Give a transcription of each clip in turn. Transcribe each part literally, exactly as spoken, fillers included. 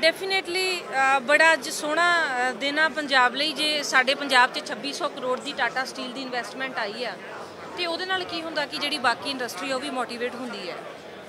Definitely बड़ा अज सोहना दिन आ पंजाब लई जे साडे पंजाब च छब्बी सौ करोड़ की टाटा स्टील की इन्वेस्टमेंट आई है तो उहदे नाल की हुंदा कि जिहड़ी बाकी इंडस्ट्री है वह भी मोटिवेट हुंदी है।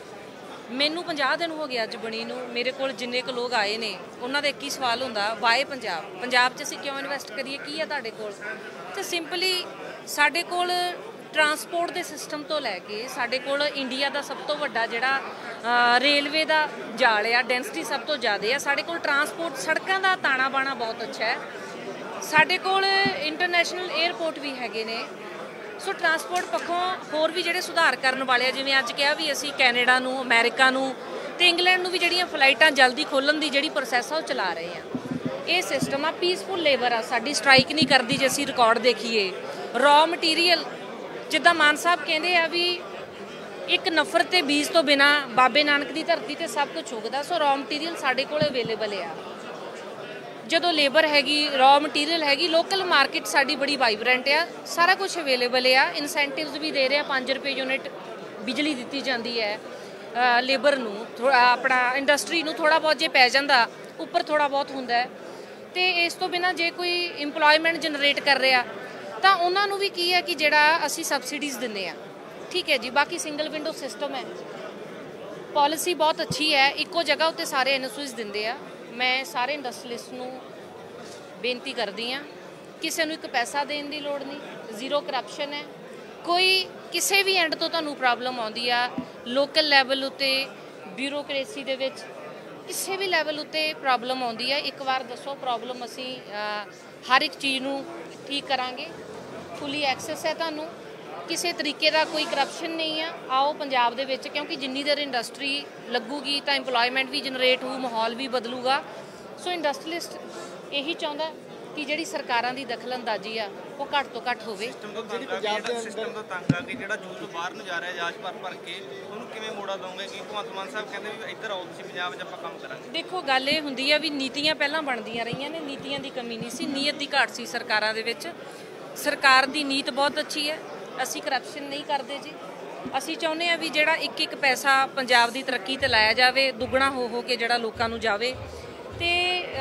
मैनू पचास दिन हो गए अज बनी नूं, मेरे कोल जिन्ने क लोग आए ने उन्हां दा एक ही सवाल हुंदा वाए पंजाब पंजाब च असीं क्यों इन्वेस्ट करिए, की है तुहाडे कोल? ते सिंपली साडे कोल ट्रांसपोर्ट के सिस्टम तो लैके साडे कोल इंडिया का सब तो वड्डा जिहड़ा रेलवे का जाल आ, डेंसिटी सब तो ज़्यादा है। साडे कोल ट्रांसपोर्ट सड़कों का ताना बाना बहुत अच्छा है। साडे कोल इंटरनेशनल एयरपोर्ट भी हैगे ने। सो ट्रांसपोर्ट पक्षों होर भी जिहड़े सुधार करन वाले आ, जिवें अज कहा भी असीं कैनेडा नूं, अमेरिका नूं ते इंग्लैंड नूं भी जिहड़ियां फ्लाइटां जल्दी खोलण दी जिहड़ी प्रोसैस आ वो चला रहे हैं। ये सिस्टम आ पीसफुल लेबर आ, साडी स्ट्राइक नहीं करती जे असीं रिकॉर्ड देखीए। रॉ मटीरीयल जिद्दां मान साहब कहते हैं भी एक नफरत के बीज तो बिना बाबे नानक की धरती ते सब कुछ उगदा। सो रॉ मटीरीयल साडे कोल अवेलेबल है। जदों लेबर हैगी, रॉ मटीरीयल हैगी, लोकल मार्केट साडी बड़ी वाइब्रेंट आ, सारा कुछ अवेलेबल है। इंसेंटिव्स भी दे रहे हैं, पाँच रुपये यूनिट बिजली दी जाती है लेबर नूं, थोड़ा अपना इंडस्ट्री नूं थोड़ा बहुत जे पै जांदा उपर थोड़ा बहुत हुंदा है। तो इस तो बिना जे कोई इंपलॉयमेंट जनरेट कर रहा तो उन्होंने भी की है कि जिहड़ा असी सबसिडीज़ दिंदे आ, ठीक है जी। बाकी सिंगल विंडो सिस्टम है, पॉलिसी बहुत अच्छी है, इक्को जगह उत्ते सारे एन ओ सीज़ दिंदे आ। मैं सारे इंडस्ट्रीलिस्ट नूं बेनती करदी हाँ, किसी नूं एक पैसा देने की लोड़ नहीं, जीरो करप्शन है। कोई किसी भी एंड तो तुहानूं प्रॉब्लम आउंदी आ, लोकल लैवल उत्ते ब्यूरोक्रेसी दे विच किसी भी लैवल उत्ते प्रॉब्लम आउंदी है, एक बार दसो प्रॉब्लम असी हर एक चीज़ नूं ठीक करांगे। फुली एक्सैस है, तुहानूं किसी तरीके का कोई करप्शन नहीं है। आओ पंजाब दे विच, क्योंकि जिन्नी देर इंडस्ट्री लगूगी तो इंपलॉयमेंट भी जनरेट होऊ, माहौल भी बदलूगा। सो इंडस्ट्रीलिस्ट यही चाहुंदा कि जिहड़ी सरकारां दी दखल अंदाजी आ वो घट तो घट होवे। सिस्टम तो तंग आ कि जिहड़ा जूस बाहर नूं जा रहा है जाच भर भर के ਉਹਨੂੰ ਕਿਵੇਂ ਮੋੜਾ ਦੋਗੇ ਕਿ ਭਗਵੰਤ ਮਾਨ ਸਾਹਿਬ ਕਹਿੰਦੇ ਵੀ ਇੱਧਰ ਆਓ ਤੁਸੀਂ ਪੰਜਾਬ 'ਚ ਆਪਾਂ ਕੰਮ ਕਰਾਂਗੇ। ਦੇਖੋ ਗੱਲ ਇਹ ਹੁੰਦੀ ਆ ਵੀ ਨੀਤੀਆਂ ਪਹਿਲਾਂ ਬਣਦੀਆਂ ਰਹੀਆਂ ਨੇ, ਨੀਤੀਆਂ ਦੀ ਕਮੀ ਨਹੀਂ ਸੀ, ਨੀਅਤ ਦੀ ਘਾਟ ਸੀ ਸਰਕਾਰਾਂ ਦੇ ਵਿੱਚ। ਸਰਕਾਰ ਦੀ ਨੀਤ ਬਹੁਤ ਅੱਛੀ ਹੈ, ਅਸੀਂ ਕਰਪਸ਼ਨ ਨਹੀਂ ਕਰਦੇ ਜੀ। ਅਸੀਂ ਚਾਹੁੰਦੇ ਆ ਵੀ ਜਿਹੜਾ ਇੱਕ ਇੱਕ ਪੈਸਾ ਪੰਜਾਬ ਦੀ ਤਰੱਕੀ ਤੇ ਲਾਇਆ ਜਾਵੇ, ਦੁੱਗਣਾ ਹੋ ਹੋ ਕੇ ਜਿਹੜਾ ਲੋਕਾਂ ਨੂੰ ਜਾਵੇ। ਤੇ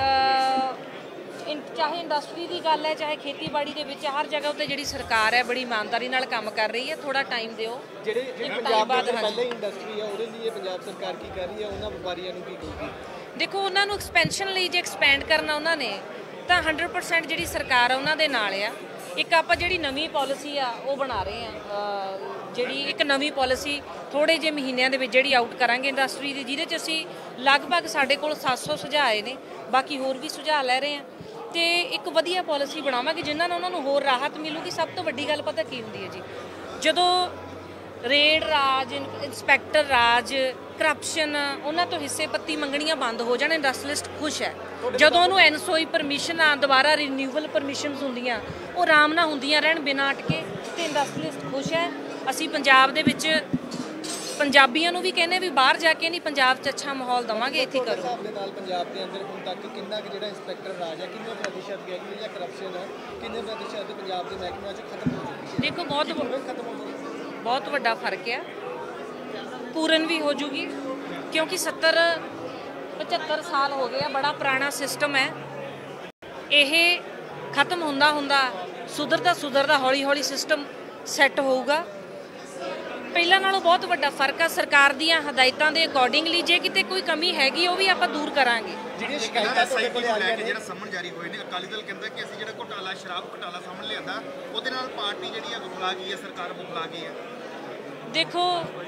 चाहे इंडस्ट्री की गल है, चाहे खेतीबाड़ी के विच हर जगह उत्ते जिहड़ी सरकार है बड़ी ईमानदारी नाल काम कर रही है। थोड़ा टाइम दिओ। जिहड़े पंजाब दे पहले इंडस्ट्री है उहदे लिए पंजाब सरकार की कर रही है, उन्हां व्यापारियों नूं की कहूगी? देखो उन्हां नूं एक्सपेंशन लई जे एक्सपैंड करना उन्हां ने तां हंड्रेड परसेंट जिहड़ी सरकार उन्हां दे नाल आ। एक आपां जिहड़ी नवीं पॉलिसी आ वो बना रहे हैं, जिहड़ी एक नवीं पॉलिसी थोड़े जे महीनों के जिहड़ी आउट करांगे इंडस्ट्री दी, जिहदे च असीं लगभग साडे कोल सत्त सौ सुझाव आए ने, बाकी होर भी सुझाव लै रहे हैं। तो एक वधिया पॉलिसी बनावांगे जिन्हां नाल उन्हां नूं होर राहत मिलूगी। सब तो वड्डी गल पता की हुंदी है जी, जदों raid raj, inspector raj, corruption, उन्हां तो हिस्से पत्ती मंगणियां बंद हो जाण, इंडस्ट्रीलिस्ट खुश है। जदों उन्होंने एन सो ई परमिशन दोबारा रिन्यूवल परमिशन होंदियां वो आराम नाल होंदियां रहण बिना अटके, तो इंडस्ट्रीलिस्ट खुश है। असीं पंजाब दे विच पंजाबियों भी कहने भी बाहर जाके नहीं, पंजाब च अच्छा माहौल देवांगे, इत्थे करो। पंजाब के अंदर हुण तक कितना जिहड़ा इंस्पैक्टर राज है, किन्ने प्रतिशत गया कि करप्शन है, किन्ने प्रतिशत पंजाब के महकमे च खत्म हो चुकी है? देखो बहुत खत्म हो चुकी, बहुत वड्डा फर्क है, पूरन भी हो जूगी क्योंकि सत्तर पचहत्तर साल हो गए, बड़ा पुराना सिस्टम है। ये खत्म हुंदा हुंदा सुधरदा सुधरदा हौली हौली सिस्टम सैट होऊगा। ਪਹਿਲਾਂ ਨਾਲੋਂ ਬਹੁਤ ਵੱਡਾ ਫਰਕ ਆ। ਸਰਕਾਰ ਦੀਆਂ ਹਦਾਇਤਾਂ ਦੇ ਅਕੋਰਡਿੰਗਲੀ ਜੇ ਕਿਤੇ ਕੋਈ ਕਮੀ ਹੈਗੀ ਉਹ ਵੀ ਆਪਾਂ ਦੂਰ ਕਰਾਂਗੇ। ਜਿਹੜੀਆਂ ਸ਼ਿਕਾਇਤਾਂ ਤੁਹਾਡੇ ਕੋਲ ਆ ਰਹੀਆਂ ਨੇ, ਜਿਹੜਾ ਸਮਨ ਜਾਰੀ ਹੋਏ ਨੇ, ਅਕਾਲੀ ਦਲ ਕਹਿੰਦਾ ਕਿ ਅਸੀਂ ਜਿਹੜਾ ਘੁਟਾਲਾ ਸ਼ਰਾਬ ਘੁਟਾਲਾ ਸਾਹਮਣੇ ਲਿਆਂਦਾ ਉਹਦੇ ਨਾਲ ਪਾਰਟੀ ਜਿਹੜੀ ਆ ਬੁਖਲਾ ਗਈ ਹੈ, ਸਰਕਾਰ ਬੁਖਲਾ ਗਈ ਹੈ। ਦੇਖੋ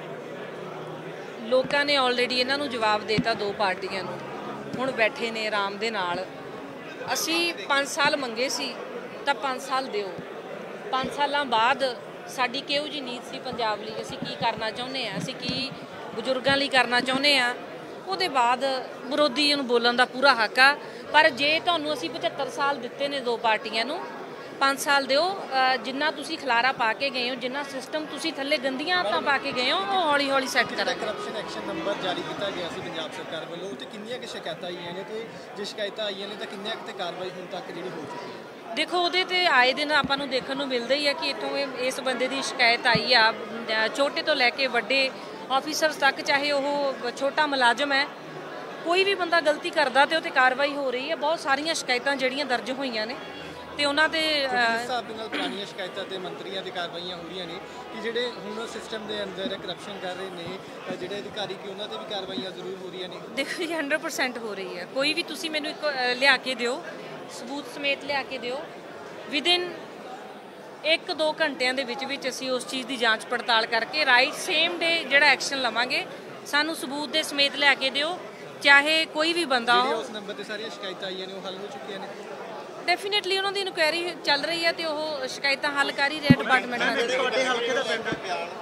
ਲੋਕਾਂ ਨੇ ਆਲਰੇਡੀ ਇਹਨਾਂ ਨੂੰ ਜਵਾਬ ਦੇਤਾ, ਦੋ ਪਾਰਟੀਆਂ ਨੂੰ, ਹੁਣ ਬੈਠੇ ਨੇ ਆਰਾਮ ਦੇ ਨਾਲ। ਅਸੀਂ ਪੰਜ ਸਾਲ ਮੰਗੇ ਸੀ ਤਾਂ ਪੰਜ ਸਾਲ ਦਿਓ। ਪੰਜ ਸਾਲਾਂ ਬਾਅਦ साड़ी किहो जी नीत सी पंजाब लई, असीं की करना चाहुंदे आ, असीं की बजुर्गां लई करना चाहुंदे आ। उहदे बाद विरोधी नूं बोलण दा पूरा हक आ, पर जे तुहानूं असीं पचहत्तर साल दित्ते ने दो पार्टियां नूं, पाँच साल दिओ। जिन्ना तुसीं खलारा पा के गए हो, जिन्ना सिस्टम तुसीं थल्ले गंदियां आदतां पा के गए हो, वो हौली हौली सैट करांगे। करप्शन एक्शन नंबर जारी किया गया सी पंजाब सरकार वालों, ते किन्नियां कि शिकायतां आईयां ने, ते जे शिकायतां आईयां ने तां किन्नियां कि कार्रवाई हुण तक जिहड़ी हो चुकी है? देखो वो तो आए दिन आपां नूं देखण नूं मिलदा ही है कि इत्थों इस बंदे की शिकायत आई आ, छोटे तो लैके वड्डे ऑफिसर्स तक, चाहे वो छोटा मुलाजम है ਕੋਈ ਵੀ ਬੰਦਾ ਗਲਤੀ ਕਰਦਾ ਤੇ ਉਹ ਤੇ ਕਾਰਵਾਈ ਹੋ ਰਹੀ ਹੈ। ਬਹੁਤ ਸਾਰੀਆਂ ਸ਼ਿਕਾਇਤਾਂ ਜਿਹੜੀਆਂ ਦਰਜ ਹੋਈਆਂ ਨੇ ਤੇ ਉਹਨਾਂ ਤੇ ਇਸ ਹਿਸਾਬ ਦੇ ਨਾਲ ਪੁਰਾਣੀਆਂ ਸ਼ਿਕਾਇਤਾਂ ਤੇ ਮੰਤਰੀਆਂ ਦੀ ਕਾਰਵਾਈਆਂ ਹੋ ਰਹੀਆਂ ਨੇ ਕਿ ਜਿਹੜੇ ਹੁਣ ਸਿਸਟਮ ਦੇ ਅੰਦਰ ਕਰਪਸ਼ਨ ਕਰ ਰਹੇ ਨੇ ਅ, ਜਿਹੜੇ ਅਧਿਕਾਰੀ ਕਿ ਉਹਨਾਂ ਤੇ ਵੀ ਕਾਰਵਾਈਆਂ ਜ਼ਰੂਰ ਹੋ ਰਹੀਆਂ ਨੇ। ਦੇਖੋ ਜੀ ਹੰਡਰਡ ਪਰਸੈਂਟ ਹੋ ਰਹੀ ਹੈ। ਕੋਈ ਵੀ ਤੁਸੀਂ ਮੈਨੂੰ ਇੱਕ ਅ, ਲਿਆ ਕੇ ਦਿਓ, ਸਬੂਤ ਸਮੇਤ ਲਿਆ ਕੇ ਦਿਓ, ਵਿਦਿਨ ਇੱਕ ਦੋ ਘੰਟਿਆਂ ਦੇ ਵਿੱਚ ਵਿੱਚ ਅਸੀਂ ਉਸ ਚੀਜ਼ ਦੀ ਜਾਂਚ ਪੜਤਾਲ ਕਰਕੇ ਰਾਈਟ ਸੇਮ ਡੇ ਜਿਹੜਾ ਐਕਸ਼ਨ ਲਵਾਂਗੇ। ਸਾਨੂੰ ਸਬੂਤ ਦੇ ਸਮੇਤ ਲਿਆ ਕੇ ਦਿਓ, ਚਾਹੇ ਕੋਈ ਵੀ ਬੰਦਾ ਜਿਹੜੀਆਂ ਹੋ। ਉਸ ਨੰਬਰ ਤੇ ਸਾਰੀਆਂ ਸ਼ਿਕਾਇਤਾਂ ਆਈਆਂ ਨੇ ਉਹ ਹੱਲ ਹੋ ਚੁੱਕੀਆਂ ਨੇ। ਡੈਫੀਨੇਟਲੀ ਉਹਨਾਂ ਦੀ ਇਨਕੁਆਇਰੀ ਚੱਲ ਰਹੀ ਹੈ ਤੇ ਉਹ ਸ਼ਿਕਾਇਤਾਂ ਹੱਲ ਕਰ ਹੀ ਰਿਹਾ ਡਿਪਾਰਟਮੈਂਟ ਨਾਲ। ਤੁਹਾਡੇ ਹਲਕੇ ਦਾ ਪਿੰਡ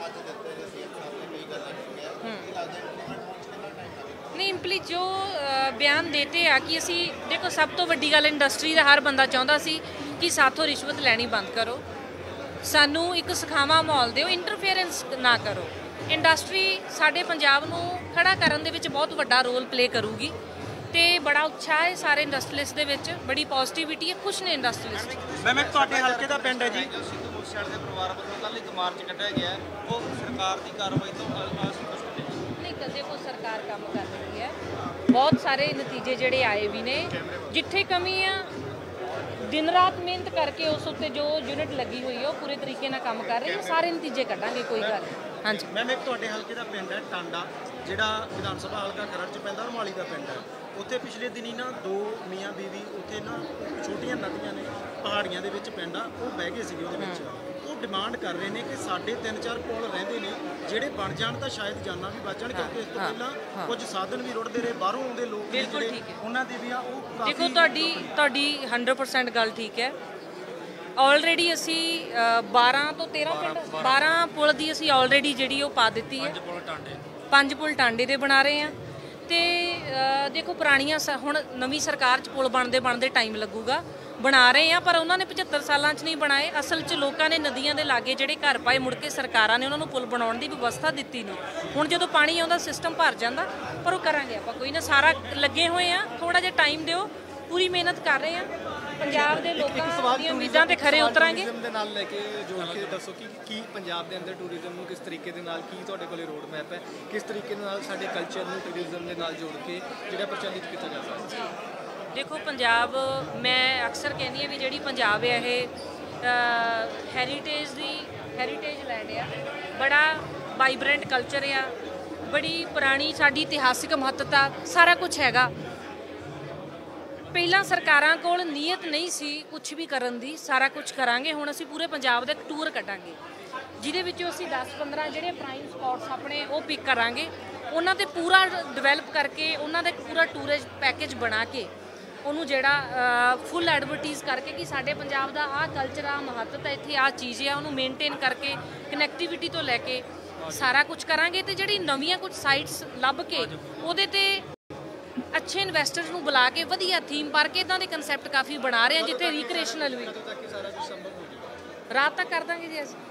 ਨਹੀਂ ਇੰਪਲੀ ਜੋ ਅ, ਬਿਆਨ ਦੇਤੇ ਆ ਕਿ ਅਸੀਂ ਦੇਖੋ ਸਭ ਤੋਂ ਵੱਡੀ ਗੱਲ ਇੰਡਸਟਰੀ ਦਾ ਹਰ ਬੰਦਾ ਚਾਹੁੰਦਾ ਸੀ ਕਿ ਸਾਥੋਂ ਰਿਸ਼ਵਤ ਲੈਣੀ ਬੰਦ ਕਰੋ, ਸਾਨੂੰ ਇੱਕ ਸਖਾਵਾਂ ਮਾਹੌਲ ਦਿਓ, ਇੰਟਰਫੇਰੈਂਸ ਨਾ ਕਰੋ। ਇੰਡਸਟਰੀ ਸਾਡੇ ਪੰਜਾਬ ਨੂੰ ਖੜਾ ਕਰਨ ਦੇ ਵਿੱਚ ਬਹੁਤ ਵੱਡਾ ਰੋਲ ਪਲੇ ਕਰੂਗੀ ਤੇ ਬੜਾ ਉਤਸ਼ਾਹ ਹੈ ਸਾਰੇ ਇੰਡਸਟਰੀਲਿਸਟ ਦੇ ਵਿੱਚ, ਬੜੀ ਪੋਜ਼ਿਟਿਵਿਟੀ ਹੈ, ਖੁਸ਼ ਨੇ ਇੰਡਸਟਰੀਲਿਸਟ। ਮੈਂ ਮੈਂ ਤੁਹਾਡੇ ਹਲਕੇ ਦਾ ਪਿੰਡ ਹੈ ਜੀ। ਸਿੱਧੂ ਮੂਸੇਵਾਲੇ ਦੇ ਪਰਿਵਾਰ ਵੱਲੋਂ ਕੱਲ੍ਹ ਇੱਕ ਮਾਰਚ ਕੱਢਿਆ ਗਿਆ, ਉਹ ਸਰਕਾਰ ਦੀ ਕਾਰਵਾਈ ਤੋਂ ਅਸੰਤੁਸ਼ਟ ਨੇ। ਨਹੀਂ ਕਦੇ ਕੋਈ ਸਰਕਾਰ ਕੰਮ ਕਰ ਰਹੀ ਹੈ, ਬਹੁਤ ਸਾਰੇ ਨਤੀਜੇ ਜਿਹੜੇ ਆਏ ਵੀ ਨੇ। ਜਿੱਥੇ ਕਮੀ ਆ ਦਿਨ ਰਾਤ ਮਿਹਨਤ ਕਰਕੇ ਉਸ ਉੱਤੇ ਜੋ ਯੂਨਿਟ ਲੱਗੀ ਹੋਈ ਹੈ ਉਹ ਪੂਰੇ ਤਰੀਕੇ ਨਾਲ ਕੰਮ ਕਰ ਰਹੀ ਹੈ, ਸਾਰੇ ਨਤੀਜੇ ਕੱਢਾਂਗੇ, ਕੋਈ ਗੱਲ ਨਹੀਂ। ਹਾਂਜੀ ਮੈਮ ਇੱਕ ਤੁਹਾਡੇ ਹਲਕੇ ਦਾ ਪਿੰਡ ਹੈ ਟਾਂਡਾ, ਜਿਹੜਾ ਵਿਧਾਨ ਸਭਾ ਹਲਕਾ ਖਰੜ ਚ ਪੈਂਦਾ, ਰਮਾਲੀ ਦਾ ਪਿੰਡ ਹੈ। ਉੱਥੇ ਪਿਛਲੇ ਦਿਨੀ ਨਾ ਦੋ ਮੀਆਂ ਬੀਵੀ ਉੱਥੇ ਨਾ ਛੋਟੀਆਂ ਨਦੀਆਂ ਨੇ ਪਹਾੜੀਆਂ ਦੇ ਵਿੱਚ ਪਿੰਡ ਆ, ਉਹ ਬਹਿ ਗਏ ਸੀਗੇ ਉਹਦੇ ਵਿੱਚ। ਉਹ ਡਿਮਾਂਡ ਕਰ ਰਹੇ ਨੇ ਕਿ ਸਾਡੇ ਤਿੰਨ ਚਾਰ ਪੁਲ ਰਹਿੰਦੇ ਨੇ ਜਿਹੜੇ ਬਣ ਜਾਣ ਤਾਂ ਸ਼ਾਇਦ ਜਾਨਾਂ ਵੀ ਬਚਣ, ਕਿਉਂਕਿ ਇਸ ਤੋਂ ਪਹਿਲਾਂ ਕੁਝ ਸਾਧਨ ਵੀ ਰੁੜਦੇ ਰਹੇ, ਬਾਹਰੋਂ ਆਉਂਦੇ ਲੋਕ ਨੇ ਬਿਲਕੁਲ ਜਿਹੜੇ ਠੀਕ ਹੈ। ਉਹਨਾਂ ਦੀ ਵੀ ਆ ਉਹ ਕਾਫੀ। ਦੇਖੋ ਤੁਹਾਡੀ ਤੁਹਾਡੀ ਹੰਡਰਡ ਪਰਸੈਂਟ ਗੱਲ ਠੀਕ ਹੈ। ਆਲਰੇਡੀ ਅਸੀਂ ਅ, ਬਾਰਾਂ ਤੋਂ ਤੇਰਾਂ ਪਿੰਡ ਬਾਰਾਂ ਪੁਲ ਦੀ ਅਸੀਂ ਆਲਰੇਡੀ ਜਿਹੜੀ ਉਹ ਪਾ ਦਿੱਤੀ ਹੈ। ਪੰਜ ਪੁਲ ਟਾਂਡੇ ਦੇ ਬਣਾ ਰਹੇ ਆ ਤੇ ਅ, ਦੇਖੋ ਪੁਰਾਣੀਆਂ ਸ- ਹੁਣ ਨਵੀਂ ਸਰਕਾਰ 'ਚ ਪੁਲ ਬਣਦੇ ਬਣਦੇ ਟਾਈਮ ਲੱਗੂਗਾ, ਬਣਾ ਰਹੇ ਆ, ਪਰ ਉਹਨਾਂ ਨੇ ਪਝੱਤਰ ਸਾਲਾਂ 'ਚ ਨਹੀਂ ਬਣਾਏ। ਅਸਲ 'ਚ ਲੋਕਾਂ ਨੇ ਨਦੀਆਂ ਦੇ ਲਾਗੇ ਜਿਹੜੇ ਘਰ ਪਾਏ, ਮੁੜ ਕੇ ਸਰਕਾਰਾਂ ਨੇ ਉਹਨਾਂ ਨੂੰ ਪੁਲ ਬਣਾਉਣ ਦੀ ਵਿਵਸਥਾ ਦਿੱਤੀ ਨਹੀਂ। ਹੁਣ ਜਦੋਂ ਪਾਣੀ ਆਉਂਦਾ ਸਿਸਟਮ ਭਰ ਜਾਂਦਾ, ਪਰ ਉਹ ਕਰਾਂਗੇ ਆਪਾਂ, ਕੋਈ ਨਾ, ਸਾਰਾ ਲੱਗੇ ਹੋਏ ਆ, ਥੋੜਾ ਜਿਹਾ ਟਾਈਮ ਦਿਓ, ਪੂਰੀ ਮਿਹਨਤ ਕਰ ਰਹੇ ਆ, ਪੰਜਾਬ ਦੇ ਲੋਕਾਂ ਦੀਆਂ ਉਮੀਦਾਂ ਤੇ ਖਰੇ ਉਤਰਾਂਗੇ। ਟੂਰਿਜ਼ਮ ਦੇ ਨਾਲ ਲੈ ਕੇ ਜੋੜ ਕੇ ਦੱਸੋ ਕਿ ਕੀ ਪੰਜਾਬ ਦੇ ਅੰਦਰ ਟੂਰਿਜ਼ਮ ਨੂੰ ਕਿਸ ਤਰੀਕੇ ਦੇ ਨਾਲ, ਕੀ ਤੁਹਾਡੇ ਕੋਲੇ ਰੋਡ ਮੈਪ ਹੈ, ਕਿਸ ਤਰੀਕੇ ਦੇ ਨਾਲ ਸਾਡੇ ਕਲਚਰ ਨੂੰ ਟੂਰਿਜ਼ਮ ਦੇ ਨਾਲ ਜੋੜ ਕੇ ਜਿਹੜਾ ਪ੍ਰਚਲਿਤ ਕੀਤਾ ਜਾ ਸਕਦਾ। ਦੇਖੋ ਪੰਜਾਬ, ਮੈਂ ਅਕਸਰ ਕਹਿੰਦੀ ਹਾਂ ਵੀ ਜਿਹੜੀ ਪੰਜਾਬ ਹੈ ਇਹ ਹੈਰੀਟੇਜ ਦੀ ਹੈਰੀਟੇਜ ਲੈਂਡ ਆ, ਬੜਾ ਵਾਈਬਰੈਂਟ ਕਲਚਰ ਆ, ਬੜੀ ਪੁਰਾਣੀ ਸਾਡੀ ਇਤਿਹਾਸਿਕ ਮਹੱਤਤਾ, ਸਾਰਾ ਕੁਝ ਹੈਗਾ। ਪਹਿਲਾਂ ਸਰਕਾਰਾਂ ਕੋਲ ਨੀਅਤ ਨਹੀਂ ਸੀ ਕੁਝ ਵੀ ਕਰਨ ਦੀ, ਸਾਰਾ ਕੁਝ ਕਰਾਂਗੇ। ਹੁਣ ਅਸੀਂ ਪੂਰੇ ਪੰਜਾਬ ਦਾ ਇੱਕ ਟੂਰ ਕੱਢਾਂਗੇ, ਜਿਹਦੇ ਵਿੱਚੋਂ ਅਸੀਂ ਦਸ ਪੰਦਰਾਂ ਜਿਹੜੇ ਪ੍ਰਾਈਮ ਸਪੌਟਸ ਆਪਣੇ ਉਹ ਪਿਕ ਕਰਾਂਗੇ, ਉਹਨਾਂ ਤੇ ਪੂਰਾ ਡਿਵੈਲਪ ਕਰਕੇ, ਉਹਨਾਂ ਦਾ ਇੱਕ ਪੂਰਾ ਟੂਰਿਸਟ ਪੈਕੇਜ ਬਣਾ ਕੇ, ਉਹਨੂੰ ਜਿਹੜਾ ਫੁੱਲ ਐਡਵਰਟਾਈਜ਼ ਕਰਕੇ ਕਿ ਸਾਡੇ ਪੰਜਾਬ ਦਾ ਆਹ ਕਲਚਰ, ਆਹ ਮਹੱਤਤਾ, ਇੱਥੇ ਆਹ ਚੀਜ਼ ਆ, ਉਹਨੂੰ ਮੇਨਟੇਨ ਕਰਕੇ, ਕਨੈਕਟੀਵਿਟੀ ਤੋਂ ਲੈ ਕੇ ਸਾਰਾ ਕੁਝ ਕਰਾਂਗੇ। ਤੇ ਜਿਹੜੀ ਨਵੀਆਂ ਕੁਝ ਸਾਈਟਸ ਲੱਭ ਕੇ ਉਹਦੇ ਤੇ ਅੱਛੇ ਇਨਵੈਸਟਰਸ ਨੂੰ ਬੁਲਾ ਕੇ ਵਧੀਆ ਥੀਮ ਪਾਰਕ ਇਦਾਂ ਦੇ ਕਨਸੈਪਟ ਕਾਫੀ ਬਣਾ ਰਹੇ ਆ, ਜਿੱਥੇ ਰੀਕ੍ਰੀਏਸ਼ਨਲ ਵੀ ਤਾਂ ਕਿ ਸਾਰਾ ਕੁਝ ਸੰਭਵ ਹੋ ਜਾਵੇ। ਰਾਤ ਤੱਕ ਕਰ ਦਾਂਗੇ ਜੀ ਅਸੀਂ।